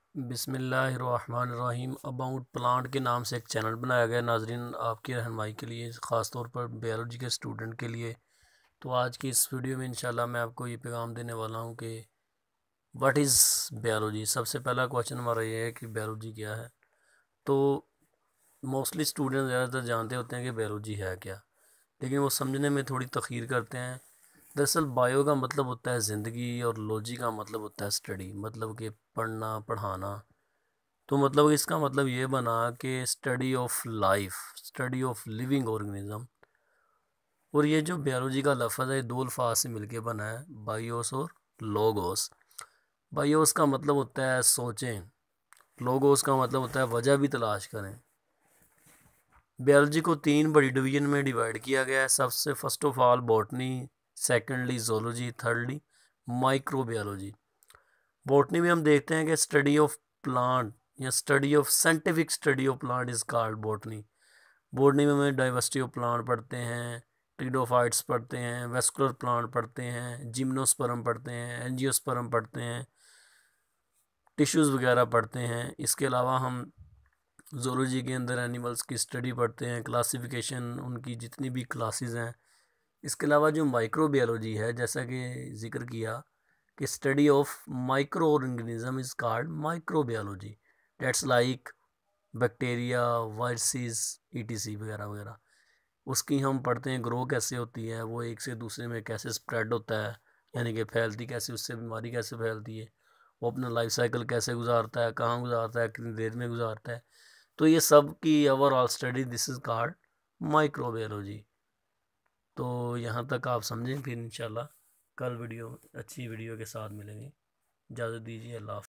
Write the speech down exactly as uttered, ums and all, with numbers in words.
बिस्मिल्लाहिर्रहमानिर्रहीम। About plant के नाम से एक चैनल बनाया गया नाजरीन आपकी रहनुमाई के लिए, ख़ास तौर पर बायोलॉजी के स्टूडेंट के लिए। तो आज की इस वीडियो में इंशाल्लाह मैं आपको ये पैगाम देने वाला हूँ कि व्हाट इज़ बायोलॉजी। सबसे पहला क्वेश्चन हमारा ये है कि बायोलॉजी क्या है। तो मोस्टली स्टूडेंट ज़्यादातर जानते होते हैं कि बायोलॉजी है क्या, लेकिन वो समझने में थोड़ी तख़ीर करते हैं। दरअसल बायो का मतलब होता है ज़िंदगी और लॉजी का मतलब होता है स्टडी, मतलब कि पढ़ना पढ़ाना। तो मतलब इसका मतलब ये बना कि study of life, study of living organism. और ये जो बायोलॉजी का लफ्ज़ है दो अल्फाज से मिलके बना है, बायोस और लोगोस। बायोस का मतलब होता है सोचें, लोगोस का मतलब होता है वजह भी तलाश करें। बायोलॉजी को तीन बड़ी डिवीजन में डिवाइड किया गया है। सबसे first of all botany, secondly zoology, thirdly microbiology. Botany में हम देखते हैं कि स्टडी ऑफ प्लांट या study of scientific study of plant is called botany. Botany में हमें डाइवर्सिटी ऑफ प्लांट पढ़ते हैं, टिडोफाइट्स पढ़ते हैं, वेस्कुलर प्लांट पढ़ते हैं, जिम्नोस्पर्म पढ़ते हैं, एंजियोस्पर्म पढ़ते हैं, टिश्यूज़ वगैरह पढ़ते हैं। इसके अलावा हम ज़ूलॉजी के अंदर एनिमल्स की स्टडी पढ़ते हैं, क्लासिफिकेशन, उनकी जितनी भी क्लासेस हैं। इसके अलावा जो माइक्रोबायोलॉजी है, जैसा कि जिक्र किया कि study of micro organism is called microbiology. That's like bacteria, viruses, ETC वगैरह वगैरह। उसकी हम पढ़ते हैं ग्रो कैसे होती है, वो एक से दूसरे में कैसे स्प्रेड होता है, यानी कि फैलती कैसे, उससे बीमारी कैसे फैलती है, वो अपना लाइफ साइकिल कैसे गुजारता है, कहाँ गुजारता है, कितनी देर में गुजारता है। तो ये सब की overall study this is called microbiology. तो यहाँ तक आप समझें, फिर इंशाल्लाह कल वीडियो अच्छी वीडियो के साथ मिलेंगे। इजाज़त दीजिए, अल्लाह हाफ़िज़।